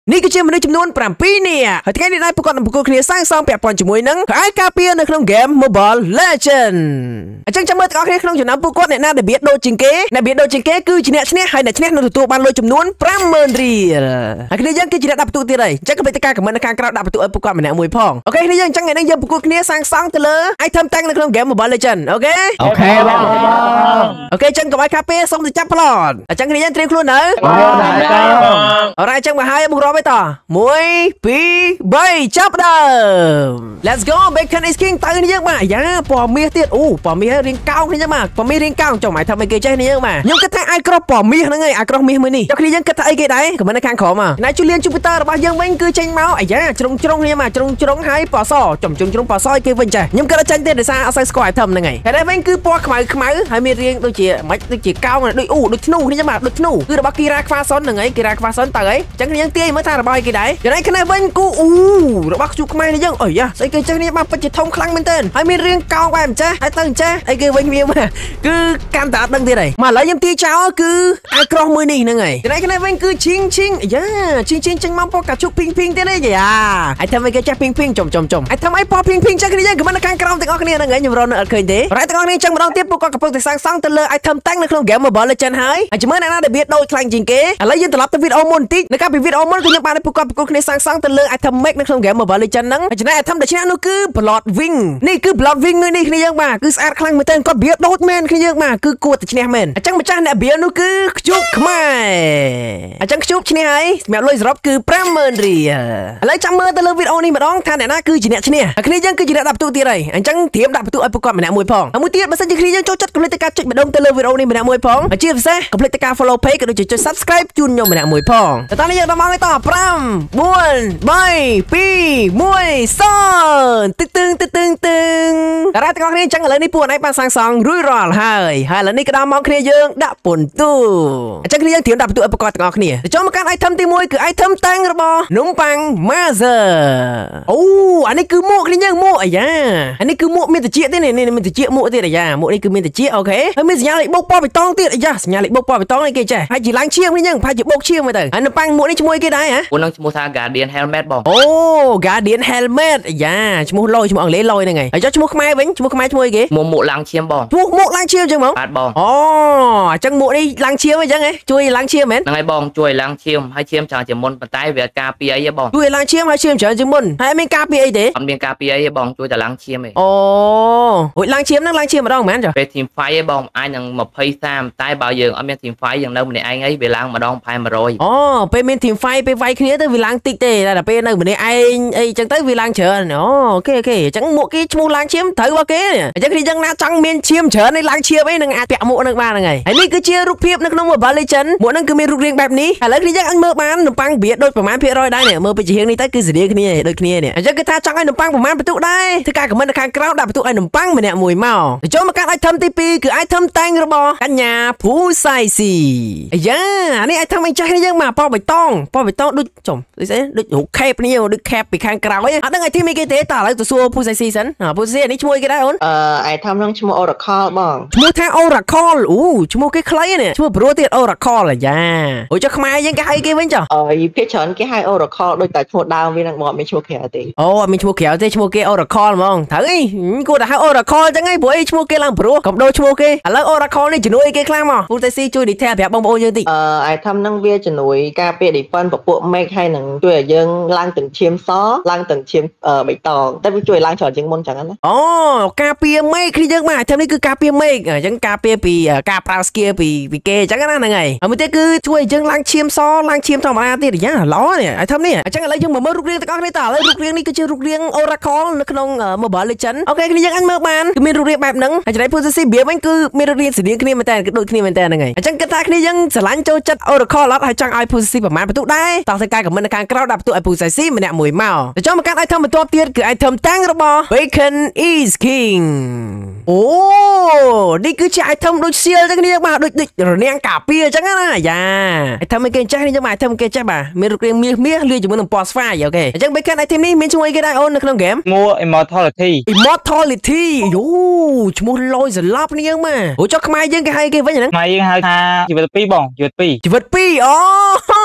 นี่ก็เชื่อมันในจำนวน8 ปีเนี่ยหากที่ได้ประกอบกับผู้គ្នាสร้างซอง8 ปอนด์จมูกนั้นขายกาเปียในក្នុង Game Mobile Legend អញ្ចឹងចាំមើលទាំងអស់គ្នាក្នុងចំណោមពួកគាត់អ្នកណាដែលបៀតដូចជាងគេអ្នកបៀតដូចជាងគេគឺជាអ្នកឈ្នះហើយអ្នកឈ្នះនឹងទទួលបានលុយចំនួន 50,000 រៀលហើយគ្នាយើងគឺជាអ្នកដាក់បន្ទុកទៀតហើយអញ្ចឹងកុំភ្លេចការខមមិននៅខាងក្រៅដាក់បន្ទុកឲ្យពួកគាត់ម្នាក់មួយផងអូខេគ្នាយើងអញ្ចឹងថ្ងៃនេះយើងប្រកួតគ្នាសាងសង់ទៅលើ item តាំងនៅក្នុង Game Mobile Legend អូខេបងអូខេអញ្ចឹងកុំឲ្យខាពេលសុំទៅចាប់ប្លន់អញ្ចឹងគ្នាយើងត្រៀមខ្លួននៅអូរ៉ាអញ្ចឹងមកហើយមករាប់ឯត1 2 3ចាប់ដើម Let's go Bacon is King ទៅនេះយើងបាទយ៉ាពណ៌មាសទៀតអូពណ៌មាសរៀងកោងនេះយើងបាទពណ៌មាសរៀងកោងចុះមកធ្វើឲ្យគេចេះនេះយើងបាទខ្ញុំគិតថាអាចក្រោះពណ៌មាសហ្នឹងឯងអាចក្រោះមាសមួយនេះចុះគ្នាយើងគិតថាអីគេដែរខមមិននៅខាងក្រោមមកណៃ Julian Jupiter របស់យើងវិញគឺចេញមកអាយ៉ាជ្រុងគ្នាមកជ្រុងហើយពណ៌សចំជ្រុងពណ៌សឲ្យគេវិញចេះខ្ញុំគិតថាចេញទេដោយសារអត់សូវស្គាល់ item ហ្នឹងឯងតែនេះវិញគឺពណ៌ខ្មៅហើយមានរៀងដូចជាមិនដូចជាកោងដូចដូចធ្នូនេះយើងបាទដូចធ្នូគឺរបស់គីរ៉ាខ្វាសុនហ្នឹងឯងគីរ៉ាខ្វាសុនទៅអីអញ្ចឹងគ្នាយើងទាយមើលថារបស់គេដែរចំណែកគ្នាវិញគូរបស់ជួបខ្មែរនេះយើងអីយ៉ាស្អីគេចេះនេះបាទពិតជាធំខ្លាំងមែនទែនហើយមានរៀងកោងបែបអញ្ចេះហើយទៅអញ្ចេះអីគេវិញវាមកគឺកាន់តែអត់ដឹងទៀតហីមកឥឡូវខ្ញុំទាយចោលគឺអាចក្រោះមួយនេះហ្នឹងហើយចំណែកគ្នាវិញគឺឈីងយ៉ាឈីងចេញមកពណ៌កាជុកភីងទៀតទេយ៉ាហើយធ្វើឲ្យគេចេះភីងចំហើយធ្វើឲ្យពណ៌ភីងចេះគ្នាយើងក៏មិននៅខាងក្រោមទាំងអស់គ្នាហ្នឹងហើយខ្ញុំរត់នៅអត់ឃើញទេរ៉ៃទាំងអស់គ្នាចឹងម្ដងទៀតពួកគាត់កំពុងតែសាងសង់ទៅលើ item តាំងនៅក្នុង Game Mobile Legend ហើយជាមួយអ្នកណាដែលវាដូចខ្លាំងជាងគេឥឡូវយើងត្រឡប់ទៅវីដេអូមុនបន្តិចនៅកាលពីវីដេអូមុនគឺខ្ញុំបានឲ្យពួកគាត់គ្នាសាងសង់ទៅលើ item make នៅក្នុង Game Mobile Legend ហ្នឹងចំណែក item ដែលឈ្នះនោះគឺ Blood Wing នេះគឺ Blood Wing នេះគ្នាយើងបាទគឺស្អាតខ្លាំងមែនទែនគាត់វាដូចមែនគ្នាយើងបាទគឺគួរតែឈ្នះមែនអញ្ចឹងម្ចាស់អ្នកវានោះគឺខ្ជូបខ្មែរអញ្ចឹងខ្ជូបឈ្នះហើយសម្រាប់លុយសរុបគឺ 50,000 រៀលឥឡូវចាំមើលទៅលើវីដេអូនេះម្ដងថាអ្នកណាគឺជាអ្នកឈ្នះហើយគ្នាយើងគឺជាអ្នកដាក់បន្ទុកទៀតហើយអញ្ចឹងត្រៀមដាក់បន្ទុកឲ្យពួកគាត់ម្នាក់មួយផងហើយមួយទៀតបើសិនជាគ្នាយើងចូលចិត្តកុំភ្លេចការចុចម្ដងទៅលើវីដេអូនេះម្នាក់មួយផងហើយជាពិសេសកុំភ្លេចការ follow page ក៏ដូចជាចុច subscribe ជូនខ្ញុំម្នាក់មួយផងតោះនេះយើងដល់មកហើយត5 4 3 2 1សទឹងតារាទាំងអស់គ្នាអញ្ចឹងឥឡូវនេះពួកឯងបានសាងសង់រួចរាល់ហើយឥឡូវនេះក៏ដល់មកគ្នាយើងដាក់ពន្ទូអញ្ចឹងគ្នាយើងត្រៀមដាក់បន្ទុកឲ្យប្រកបទាំងអស់គ្នាចូលមកកាន់ item ទី1គឺ item តាំងរបស់នំប៉័ង Mazer អូអានេះគឺមួកគ្នាយើងមួកអាយ៉ាអានេះគឺមួកមានតិចទៀតនេះមានតិចមួកទៀតអាយ៉ាមួកនេះគឺមានតិចអូខេហើយមានសញ្ញាលេខបូកពណ៌បៃតងទៀតអាយ៉ាសញ្ញាលេខបូកពណ៌បៃតងនេះគេចេះហើយជាឡើងឈាមគ្នាយើងប្រហែលជាបូកឈាមមើលទៅហើយនំប៉័ងមួកនេះឈ្មោះគេដែរហ៎ពួកនឹងឈ្មោះថា Guardian Helmet បងអូ Guardian Helmet អាយ៉ាឈ្មោះលយឈ្មោះអង់គ្លេសលយហ្នឹងហើយចុះឈ្មោះខ្មែរវិញឈ្មោះខ្មែរឈ្មោះអីគេមួកឡើងឈាមបងឈ្មោះមួកឡើងឈាមអញ្ចឹងបងបាទបងអូអញ្ចឹងមួកនេះឡើងឈាមអញ្ចឹងហ៎ជួយឡើងឈាមមែនហ្នឹងហើយបងជួយឡើងឈាមហើយឈាមច្រើនជាងមុនប៉ុន្តែវាការពារអីហ៎បងជួយឡើងឈាមហើយឈាមច្រើនជាងមុនហើយមានការពារអីទេអត់មានការពារអីទេបងជួយតែឡើងឈាមឯងអូរួចឡើងឈាមហ្នឹងឡើងឈាមម្ដងមែនចុះពេល team fight ឯងបងអាចនឹង20 30តែបើយើងអត់មាន team fight យើងនៅម្នាក់ឯងអីវាឡើងម្ដងប្រហែល100 អូពេលមាន team fight ពេលវាយគ្នាទៅវាឡើងតិចទេតែពេលនៅម្នាក់ឯងអីអញ្ចឹងទៅវាឡើងច្រើនអូអូខេអញ្ចឹងមួកគេឈ្មោះឡើងឈាមត្រូវរបស់គេអញ្ចឹងគ្នាយើងណាចង់មានឈាមច្រើនឯងឡើងឈាមអីនឹងអាចពាក់មួកនឹងបានហ្នឹងហើយនេះគឺជារូបភាពនៅក្នុង Mobile Legend មួកហ្នឹងគឺមានរូបរាងបែបនេះឥឡូវគ្នាយើងអាចមើលបាននំប៉័ងវាដូចប្រមាណភាគរយដែរនេះមើលពីជាងនេះទៅគឺសេរីគ្នាដូចគ្នានេះអញ្ចឹងគេថាចង់ឲ្យនំប៉័ងប្រមាណបន្ទុកដែរធ្វើការខមមិននៅខាងក្រៅដាក់បន្ទុកឲ្យនំប៉័ងម្នាក់មួយមកចូលមកកាន់ item ទី2គឺ item តាំងរបស់កញ្ញាភូសៃស៊ីអាយ៉ានេះ item អីចាស់នេះយើងមកពណ៌បៃតងដូចចំដូចស្អីដូចរូបខេបនេះដូចខេបពីខាងក្រៅអីអត់ដឹងឲ្យធីមអីគេទេតើឥឡូវទៅសួរភូសៃស៊ីសិនភូសៃស៊ីនេះឈ្មោះគេដែរអូន item ហ្នឹងឈ្មោះ Oracle បងឈ្មោះថា Oracle អូឈ្មោះគេខ្លីនេះឈ្មោះព្រោះទៀត Oracle អាយ៉ាអូចុះខ្មែរយើងគេហៅគេវិញចុះភាគច្រើនគេហៅ Oracle ដូចតែឈ្មោះដើមវាហ្នឹងបងអត់មានឈ្មោះក្រៅទេអូអត់មានឈ្មោះក្រៅទេឈ្មោះគេ Oracle ហ្មងត្រូវអីគួរតែហៅ Oracle ចឹងហីព្រោះអីឈ្មោះគេឡើងព្រោះកុំដូរឈ្មោះគេឥឡូវ Oracle នេះជំនួយគេខ្លាំងមកពូតែស៊ីជួយ detail ប្រាប់បងប្អូនយើងតិច item ហ្នឹងវាជំនួយការពារ defense ពពួក make ហើយនឹងជួយឲ្យយើងឡើងទាំងឈាមសឡើងទាំងឈាមបៃតងតែវាជួយឡើងច្រើនជាងមុនចឹងណាអូការពារ make គ្នាយើងមក item នេះគឺការពារ make អញ្ចឹងការពារពីការប្រើ skill ពីគេអញ្ចឹងណាហ្នឹងហើយហើយមួយទៀតគឺជួយឲ្យយើងឡើងឈាមសឡើងឈាមធម្មតាទៀតយ៉ាល្អនេះ item នេះអញ្ចឹងឥឡូវយើងមកមើលរូបរាងទាំងអស់គ្នាតើឥឡូវរូបរាងនេះគឺជារូបរាង Oracle នៅក្នុង Mobile Legend អូខេគ្នាយើងអាចមើលបានគឺមានរូបរាងបែបហ្នឹងហើយចំណែក position វាវិញគឺមានរូបរាងស្រដៀងគ្នាមែនតើគឺដូចគ្នាមែនតើហ្នឹងហើយអញ្ចឹងគិតថាគ្នាយើងស្រឡាញ់ចូលចិត្ត Oracle អត់ហើយចង់ឲ្យ position ប្រមាណបន្ទុកដែរតោះធ្វើការខមមិននៅខាងក្រៅដាក់បន្ទុកឲ្យ position ម្នាក់មួយមកទៅចូលមកកាន់ item បន្ទាប់ទៀតគឺ item តាំងរបស់ Bacon is King អូនេះគឺជា item ដូចសៀលចឹងគ្នាបាទដូចរនាំងការពារអញ្ចឹងណាយ៉ា item គេចេះនេះយើងមក item គេចេះបាទមានរូបរាងមាសលាយជាមួយនឹងពណ៌ស្វាយអូខេអញ្ចឹង Bacon item នេះមានឈ្មោះអីគេដែរអូននៅក្នុង game ឈ្មោះ Immortality យូឈ្មោះលយសន្លប់នេះយើងមកអូចុះខ្មែរយើងគេហៅគេវិញហ្នឹងខ្មែរយើងហៅថាជីវិត2បងជីវិត2 អូ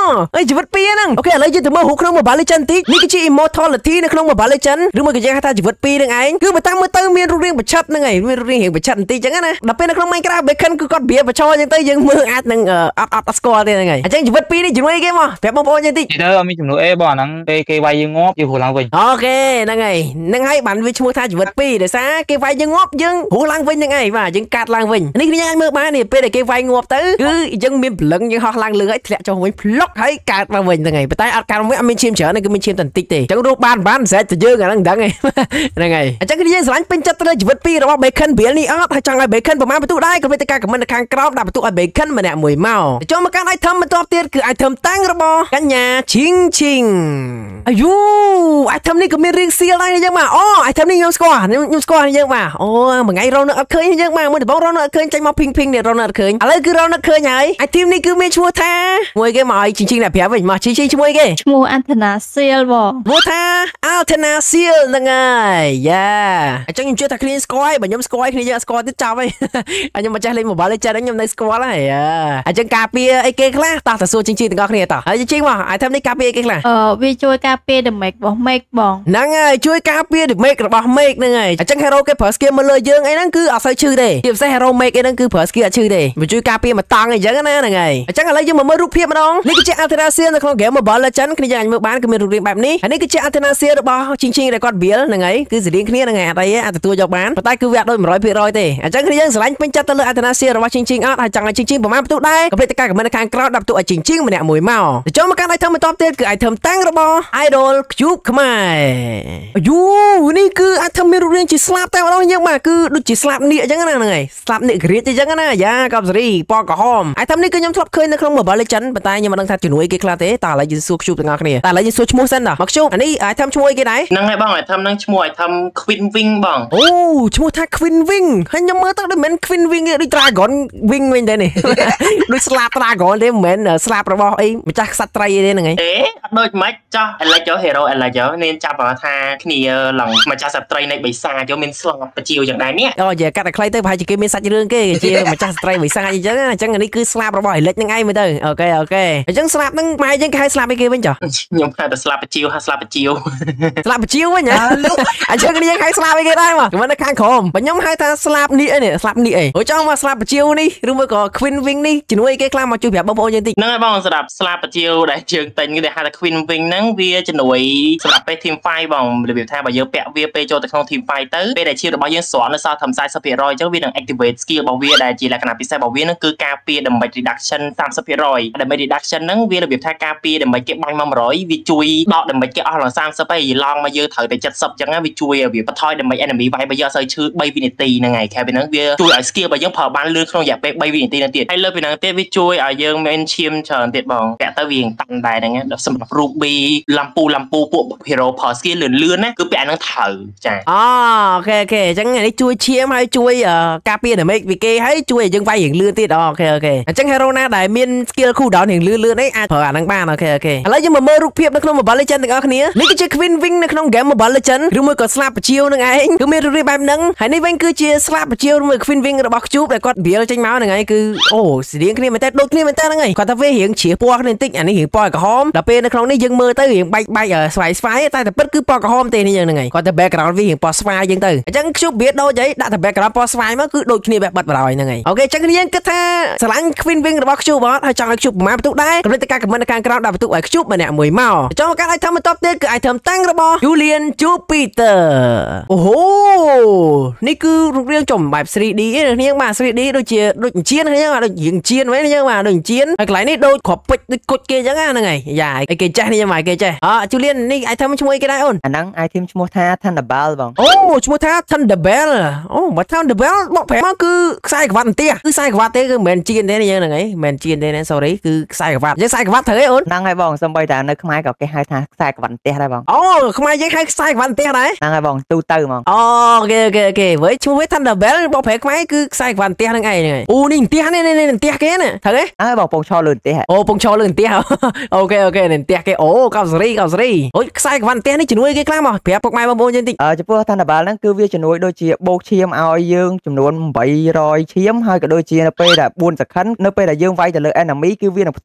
ជីវិត2ហ្នឹងអូខេឥឡូវយើងទៅមើលរូបក្នុង Mobile Legends តិចនេះគឺជា immortality នៅក្នុង Mobile Legends ឬមួយក៏យើងហៅថាជីវិត2ហ្នឹងឯងគឺបើតាមមើលទៅមានរូបរាងប្រឆិតហ្នឹងឯងមានរូបរាងប្រឆិតបន្តិចអញ្ចឹងណាដល់ពេលនៅក្នុង Minecraft Bacon គឺគាត់វាបឆោអញ្ចឹងទៅយើងមើលអាចនឹងអត់ស្គាល់ទេហ្នឹងឯងអញ្ចឹងជីវិត2នេះជាមួយគេមកប្រាប់បងប្អូនយើងតិចទៅអត់មានចំនួនអេបងអាហ្នឹងពេលគេវាយយើងងាប់យើងហួរឡើងវិញអូខេហ្នឹងហើយបានវាឈ្មោះថាជីវិត2ដោយសារគេវាយយើងងាប់យើងហួរឡើងវិញហ្នឹងឯងបាទយើងកាត់ឡើងវិញនេះគ្នាអាចមើលបាននេះពេលដែលគេវាយងាប់ទៅគឺយើងមានព្រលឹងយើងហោះឡើងលើហើយធ្លាក់ចុះវិញភ្លុកហើយកើតមកវិញហ្នឹងហើយប៉ុន្តែអត់កើតមកវិញអត់មានឈាមច្រើនគឺមានឈាមតែបន្តិចទេអញ្ចឹងរស់បានស្រេចទៅយើងអាហ្នឹងដឹងហ្នឹងហើយអញ្ចឹងគ្នាស្រឡាញ់ពេញចិត្តទៅលើជីវិត2របស់ Bacon ព្រាលនេះអត់ហើយចង់ឲ្យ Bacon ប្រមាណបន្ទុកដែរក៏វាទៅការខមមិននៅខាងក្រោមដាក់បន្ទុកឲ្យ Bacon ម្នាក់មួយមកចូលមកកាន់ item បន្ទាប់ទៀតគឺ item តាំងរបស់កញ្ញាឈីងអាយូ item នេះក៏មានរាងសៀលដែរយើងបាទអូ item នេះខ្ញុំស្គាល់យើងបាទអូមួយថ្ងៃរោនអត់ឃើញយើងបាទមួយដំបងរោនអត់ឃើញចេញមកភីងនេះរោនអត់ឃើញឥឡូវគឺរោនអត់ឃើញហើយ item នេះគឺមានឈ្មោះថាមួយគេមកឲ្យឈីងៗដាក់ប្រាប់វិញមកឈីងឈ្មោះគេឈ្មោះ Antenna Seal បងឈ្មោះថា Antenna Seal ហ្នឹងហើយយ៉ាអញ្ចឹងខ្ញុំជឿថាគ្នាស្គាល់ហើយបើខ្ញុំស្គាល់គ្នាយើងស្គាល់ទៀតចាប់ហើយខ្ញុំមកចេះលេង Mobile Legends ខ្ញុំនៅស្គាល់ហើយអញ្ចឹងការពារអីគេខ្លះតោះទៅសួរជិងទាំងអស់គ្នាតោះហើយជិងមក item នេះការពារអីគេខ្លះវាជួយការពារ damage របស់ Make បងហ្នឹងហើយជួយការពារ damage របស់ Make ហ្នឹងហើយអញ្ចឹង hero គេប្រើ skill មកលើយើងអីហ្នឹងគឺអត់សូវឈឺទេជាពិសេស hero Make អីហ្នឹងគឺប្រើ skill អត់ឈឺទេវាជួយការពារមកតង់អីចឹងណាហ្នឹងហើយអញ្ចឹងឥឡូវយើងមកមើលរូបភាពម្ដងនេះគឺជា Antenna Seal នៅក្នុង game Mobile Legends គ្នាយើងអាចមើលបានគឺមានរូបរាងបែបនេះហើយនេះគឺជា Antenna Seal របស់ជិងដែលគាត់ build ហ្នឹងហើយគឺស្រដៀងគ្នាហ្នឹងហើយអត់អីទេអាចទទួលយកបានប៉ុន្តែគឺវាអត់ដូច 100% ទេអញ្ចឹងគ្នាយើងស្រឡាញ់ពេញចិត្តទៅលើ Antenna Seal របស់ជិងអត់ហើយចង់ឲ្យជិងប្រមាណបន្ទុកដែរក៏ភ្លេចតែការខមមិនខាងក្រោយដាក់បន្ទុកឲ្យជិងម្នាក់មួយមកចូលមកកាន់ item បន្ទាប់ទៀតគឺ item តាំងរបស់ Idol Cube ខ្មែរយូនេះគឺ item មានរូបរាងជាស្លាបតែម្ដងយើងបាទគឺដូចជាស្លាបនាគអញ្ចឹងណាហ្នឹងហើយស្លាបនាគក្រៀតអញ្ចឹងណាយ៉ាកប់សេរីពណ៌ក្រហម item នេះគឺខ្ញុំធ្លាប់ឃើញនៅក្នុង Mobile Legends ប៉ុន្តែខ្ញុំមិនដឹងថាជំនួយគេខ្លះទេតែឥឡូវយើងសួរ Cube ទាំងអស់គ្នាតែឥឡូវយើងសួរឈ្មោះសិនដល់មក Cube អានេះ item ឈ្មោះអីគេដែរហ្នឹងហើយបង item ហ្នឹងឈ្មោះ item Queen Wing បងអូឈ្មោះថា Queen Wing ហើយខ្ញុំមើលទៅដូចមិន Queen Wing ទេដូច Dragon Wing វិញដែរនេះដូចស្លាប Dragon ទេមិនមែនស្លាបរបស់អីម្ចាស់ក្សត្រត្រីទេហ្នឹងឯងអេអត់ដូចម៉េចចោះ Alex Hero Alex នេះចាប់ថាគ្នាឡើងម្ចាស់ក្សត្រីនៃបិសាចមានស្លាប់បជាវយ៉ាងដែរនេះអូយ៉ាកាត់តែខ្លីទៅប្រហែលជាគេមានសាច់រឿងគេជាម្ចាស់ស្ត្រីបិសាចអញ្ចឹងនេះគឺស្លាបរបស់ Alex ហ្នឹងឯងមើលទៅអូខេអញ្ចឹងស្លាបហ្នឹងម៉ែយើងគេហៅស្លាបអីគេវិញចុះខ្ញុំហៅតែស្លាបបជាវហៅស្លាបបជាវវិញអញ្ចឹងគ្នាហៅស្លាបអីគេដែរមកមិននៅខាងក្រោមបើខ្ញុំហៅថាស្លាបនេះអីនេះស្លាបនេះអីអូចង់មកស្លាបបជាវនេះឬមួយក៏ Queen Wing នេះជំនួយគេខ្លះមកជួយប្រាប់បងប្អូនយើងតិចហ្នឹងហើយបងសម្រាប់ស្លាបបជាវដែលយើងតែងគេហៅថា Queen Wing ហ្នឹងវាជំនួយសម្រាប់ពេល Team Fight បងរបៀបថាបើយើងពាក់វាពេលចូលទៅក្នុង Team Fight ទៅពេលដែលឈាមរបស់យើងស្រន់នៅសល់ត្រឹម 40% អញ្ចឹងវានឹង activate skill របស់វាដែលជាលក្ខណៈពិសេសរបស់វាហ្នឹងគឺការពារ damage reduction 30% damage reduction ហ្នឹងវារបៀបថាការពារ damage គេបាញ់មក100វាជួយដក damage គេអស់ឡើង30ហើយឡងមកយើងត្រូវតែ70អញ្ចឹងវាជួយវាបន្ថយ damage enemy វាយបើយើងអត់សូវឈឺ3វិនាទីហ្នឹងហើយខែពេលហ្នឹងវាជួយឲ្យ skill របស់យើងប្រើបានលឿនក្នុងរយៈពេល3វិនាទីហ្នឹងទៀតហើយលើពីហ្នឹងទៀតវាជួយឲ្យយើងមានឈាមច្រើនទៀតបងពាក់ទៅវាតាន់ដែរហ្នឹងសម្រាប់ Ruby ឡាំពូពួក hero ប្រើ skill លឿនណាគឺពាក់ហ្នឹងត្រូវចាអូខេអញ្ចឹងនេះជួយឈាមហើយជួយការពារ damage ពីគេហើយជួយឲ្យយើងវាយរៀងលឿនទៀតអូខេអញ្ចឹង hero ណាដែលមាន skill cooldown រៀងលឿនអីអាចប្រើអាហ្នឹងបានអូខេឥឡូវយើងមកមើលរូបភាពនៅក្នុង Mobile Legends ទាំងអស់គ្នានេះគឺជា Queen Wing នៅក្នុង game Mobile Legends ឬមួយក៏ស្លាបបជាវនឹងឯងគឺមានរូបរាងបែបហ្នឹងហើយនេះវិញគឺជាស្លាបបជាវឬមួយ Queen Wing របស់ Cube ដែលគាត់ build ចេញមកហ្នឹងឯងគឺអូស្រៀងគ្នាមែនតើដូចគ្នាមែនតើហ្នឹងឯងគាត់ថាវារៀងជ្រះពណ៌គ្នាបន្តិចអានេះរៀងពណ៌ក្រហមដល់ពេលនៅក្នុងនេះយើងមើលទៅរៀងបែកស្វាយតែពិតគឺពណ៌ក្រហមទេនេះយើងហ្នឹងឯងគាត់តែ background វារៀងពណ៌ស្វាយយើងទៅអញ្ចឹង Cube វាដូចអីដាក់តែ background ពណ៌ស្វាយមកគឺដូចគ្នាបែបបាត់បរោយហ្នឹងឯងអូខេអញ្ចឹងយើងគិតថាស្រឡាញ់ Queen Wing របស់ Cube អត់ហើយចង់ឲ្យ Cube ប្រមាណបន្ទុកដែរកុំភ្លេចតែការ comment នៅខាងក្រោមដាក់បន្ទុកឲ្យ Cube ម្នាក់មួយមកចូលមកកាន់ item បន្ទាប់ទៀតគឺ item តាំងរបស់ Julian Jupiter អូហូនេះគឺរូបរាងចំបែប 3D ទេគ្នាបាទ 3D ដូចអញ្ជៀនគ្នាបាទដូចរៀងអញ្ជៀនវិញគ្នាបាទដូចអញ្ជៀនហើយកន្លែងនេះដូចគ្រាប់ពេជ្រដូចគុជគេអញ្ចឹងហ្នឹងហើយយ៉ាអីគេចេះនេះបាទគេចេះJulian នេះ item ឈ្មោះអីគេដែរអូនអាហ្នឹង item ឈ្មោះថា Thunderbell បងអូឈ្មោះថា Thunderbell អូបើ Thunderbell បកប្រែមកគឺខ្សែក្រវ៉ាត់ន្ទះគឺខ្សែក្រវ៉ាត់ទេគឺមិនមែនជៀនទេយើងហ្នឹងហើយមិនមែនជៀនទេ sorry គឺខ្សែក្រវ៉ាត់យើងខ្សែក្រវ៉ាត់ត្រូវទេអូនហ្នឹងហើយបងសំបីតែនៅខ្មែរក៏គេហៅថាខ្សែក្រវ៉ាត់ន្ទះដែរបងអូខ្មែរយើងហៅខ្សែក្រវ៉ាត់ន្ទះដែរហ្នឹងហើយបងទូទៅហ្មងអូគេវិញឈ្មោះវា Thunderbell បកប្រែខ្មែរគឺខ្សែក្រវ៉ាត់ន្ទះហ្នឹងឯងអូនេះន្ទះនេះន្ទះគេណាត្រូវទេហ្នឹងហើយបងពងឈរលើន្ទះអូពងឈរលើន្ទះអូខេន្ទះគេអូកោបសេរីអូខ្សែក្រវ៉ាត់ន្ទះនេះជំនួយគេខ្លាំងមកប្រាប់ពុកម៉ែបងប្អូនយើងតិចចំពោះ Thunderbell ហ្នឹងគឺវាជំនួយដូចជាបូកឈាមឲ្យយើងចំនួន800ឈាមហើយក៏ដូចជានៅពេលដែល4សក្តិនៅពេលដែលយើងវាយទៅលើ enemy គឺវានឹងផ្ទុះ passive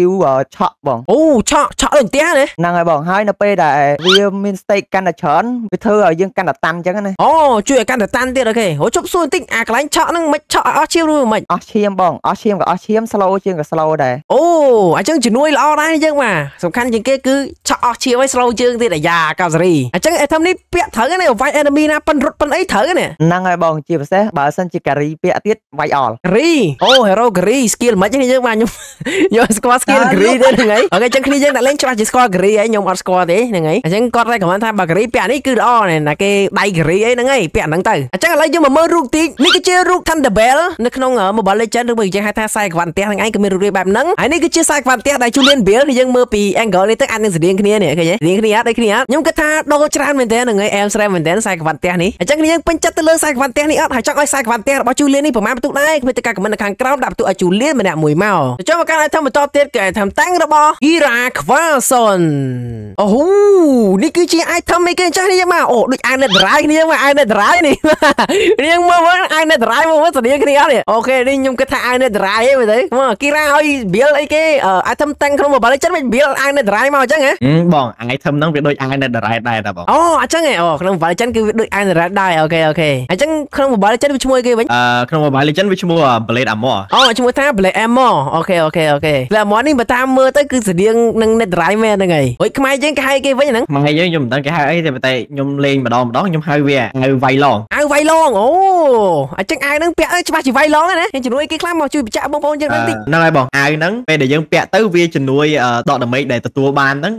ឆក់បងអូឆក់ដូចផ្ទះណាហ្នឹងហើយបងហើយនៅពេលដែលវាមាន steak កាន់តែច្រើនវាធ្វើឲ្យយើងកាន់តែតាន់អញ្ចឹងណាអូជួយឲ្យកាន់តែតាន់ទៀតអូខេហូជប់សួរបន្តិចអាកន្លែងឆក់ហ្នឹងមិនឆក់អស់ឈាមឬមិនអស់ឈាមបងអស់ឈាមក៏អស់ឈាម slow ជាងក៏ slow ដែរអូអញ្ចឹងជំនួយល្អដែរយើងបាទសំខាន់ជាងគេគឺឆក់អស់ឈាមឲ្យ slow ជើងទៀតអាយ៉ាកៅសេរីអញ្ចឹងអេធំនេះពាក់ត្រូវណាវាយ enemy ណាប៉ិនរត់ប៉ិនអីត្រូវណាហ្នឹងហើយបងជាពិសេសបើសិនជាការីពាក់ទៀតវាយអល់រីអូ hero ការី skill មិនហ្នឹងយើងបាទខ្ញុំស្គាល់ skill ការីទេហ្នឹងហើយអូខេអញ្ចឹងគ្នាយើងដាក់លេងច្បាស់ជាស្គាល់ការីហើយខ្ញុំអត់ស្គាល់ទេហ្នឹងហើយអញ្ចឹងគាត់តែcommentថាបើការីពាក់នេះគឺល្អណាគេដៃការីអីហ្នឹងហើយពាក់ហ្នឹងទៅអញ្ចឹងឥឡូវយើងមកមើលរូបទីនេះគឺជារូប Thunderbell នៅក្នុង Mobile Legends ឬមួយយើងហៅថាខ្សែក្បាត់ផ្ទះហ្នឹងឯងក៏មានរូបរាងបែបហ្នឹងហើយនេះគឺជាខ្សែក្បាត់ផ្ទះដែល Julian Bell យើងមើលពី angle នេះទៅអាចនឹងស្តៀងគ្នានេះឃើញទេស្តៀងគ្នាអត់ដូចគ្នាខ្ញុំគិតថាដូរច្រើនមែនតើហ្នឹងហើយ em ស្រែមែនតើខ្សែក្បាត់ផ្ទះនេះអញ្ចឹងគ្នាយើងពេញចិត្តទៅលើខ្សែក្បាត់ផ្ទះនេះអត់ហើយចង់ឲ្យខ្សែក្បាត់ផ្ទះរបស់ Julian នេះប្រមាណបន្ទុកដែរគ្មានតែការ comment នៅខាងក្រោមដាក់បន្ទុកឲ្យ Julian ម្នាក់មួយមកចូលមកកាន់ item បន្តទៀតគឺ item តាំងរបស់ Kira Quason អូនេះគឺជា item អីគេចាស់នេះមកអូដូច Inet Drive គ្នាមក Inet Drive នេះរៀងមើល Inet Drive មកស្តៀងគ្នាអត់អូខេនេះខ្ញុំគិតថា Inet Drive ឯងមើលទៅមក Kira ឲ្យ build អីគេ item តាំងក្នុង Mobile Legends មិន build Inet Drive មកអញ្ចឹងហ៎បង item ហ្នឹងវាដូច Inet Drive ដែរតាបងអូអញ្ចឹងហ៎អូក្នុង Mobile Legends គឺវាដូច Inet Drive ដែរអូខេអញ្ចឹងក្នុង Mobile Legends វាឈ្មោះគេវិញក្នុង Mobile Legends វាឈ្មោះ Blade Armor អូឈ្មោះថា Blade Armor អូខេ Blade Armor នេះបើតាមមើលទៅគឺស្តៀងនឹង Net Drive មែនហ្នឹងហើយហុយខ្មែរយើងគេហៅគេវិញហ្នឹងខ្មែរយើងខ្ញុំមិនដឹងគេហៅអីទេតែខ្ញុំលេងម្ដងខ្ញុំហៅវាហៅវៃឡងអាវវៃឡងអូអញ្ចឹងអាវហ្នឹងពាក់ច្បាស់ជាវៃឡងណាជំនួយគេខ្លាំងមកជួយបញ្ជាក់បងប្អូនយើងបន្តិចហ្នឹងហើយបងអាវហ្នឹងពេលដែលយើងពាក់ទៅវាជំនួយដក damage ដែលទទួលបានហ្នឹង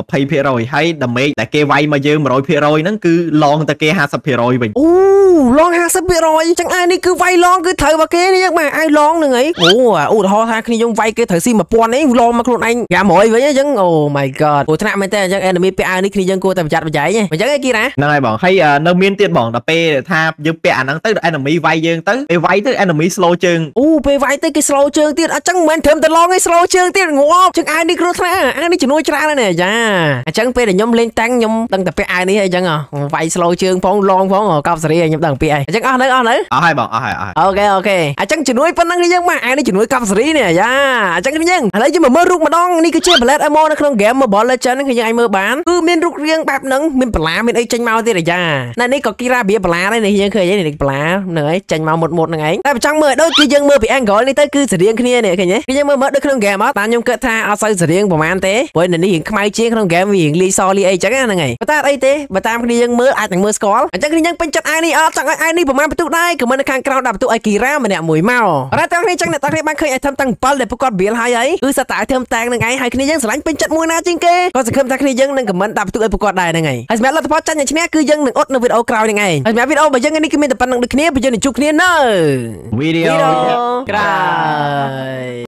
20% ហើយ damage ដែលគេវាយមកយើង 100% ហ្នឹងគឺឡងទៅគេ 50% វិញអូឡង 50% អញ្ចឹងអាវនេះគឺវៃឡងគឺត្រូវមកគេនេះបាទអាវឡងហ្នឹងហើយអូឧទាហរណ៍ថាគ្នាយើងវាយគេត្រូវស៊ី 1000 នេះឡងមកខ្លួនឯង500វិញអញ្ចឹងអូ my god អូថ្នាក់មែនតើអញ្ចឹង enemy ពាក់អាវនេះគ្នាយើងគួរតែប្រយ័ត្នប្រយែងអញ្ចឹងឯគីរ៉ាហ្នឹងហើយបងហើយនៅមានទៀតបងដល់ពេលថាយើងពាក់អាហ្នឹងទៅ enemy វាយយើងទៅពេលវាយទៅ enemy slow ជើងអូពេលវាយទៅគេ slow ជើងទៀតអញ្ចឹងមិនមែនត្រឹមតែឡងឯង slow ជើងទៀតងាប់ជើងអាវនេះគ្រោះថ្នាក់អាវនេះជំនួយច្រើនណាស់យ៉ាអញ្ចឹងពេលដែលខ្ញុំលេងតាំងខ្ញុំដឹងតែពាក់អាវនេះអញ្ចឹងវាយ slow ជើងផងឡងផងកប់សេរីខ្ញុំដឹងពាក់អីអញ្ចឹងអស់នៅអស់ហើយបងអស់ហើយអូខេអញ្ចឹងជំនួយប៉ុណ្ណឹងយើងមកអាវនេះជំនួយកប់សេរីនេះយ៉ាអញ្ចឹងយើងឥឡូវយើងមកមើលរូបម្ដងនេះគឺជា Blade Armor នៅក្នុង game Mobile Legends ហ្នឹងគឺយើងអាចមើលបានគឺមានរូបរាងបែបហ្នឹងមានបន្លាមានអីចេញមកទៀតយ៉ាណែនេះក៏គីរ៉ាបៀបន្លាដែរនេះយើងឃើញនេះបន្លាហ្នឹងហើយចេញមកមុតហ្នឹងឯងតែបើចង់មើលដូចគឺយើងមើលពី angle នេះទៅគឺស្រៀងគ្នានេះឃើញទេគឺយើងមើលដូចក្នុង game អត់តែខ្ញុំគិតថាអត់សូវស្រៀងប្រហែលទេព្រោះនេះរៀងខ្មៅជាងក្នុង game វារៀងលីសលីអីចឹងហ្នឹងហើយតែអីទេបើតាមគ្នាយើងមើលអាចនឹងមើលស្គាល់អញ្ចឹងគ្នាយើងពេញចិត្តអាយនេះអត់ចង់ឲ្យអាយនេះប្រហែលបន្ទុកដែរគឺមិននៅខាងក្រៅដាក់បន្ទុកឲ្យគីរ៉ាម្នាក់មួយមកតែតើគ្នាចឹងអ្នកតើគ្នាបានឃើញ item តាំង7ដែលប្រកប build ហើយគឺសត្វតែ item តាំងហ្នឹងឯងហើយគ្នាយើងស្រឡាញ់ពេញចិត្តមួយណាជាងគេក៏សង្ឃឹមថាគ្នាយើងនឹង comment ដាក់បន្ទុកឲ្យប្រកបដែរហ្នឹងហើយហើយសម្រាប់លទ្ធផលចាញ់អ្នកឈ្នះគឺយើងនឹងអត់នៅវីដេអូក្រោយហ្នឹងឯងហើយសម្រាប់វីដេអូរបស់យើងនេះគឺមានតែប៉ុណ្្នឹងដូចគ្នាបើយើងនឹងជួបគ្នានៅវីដេអូក្រោយ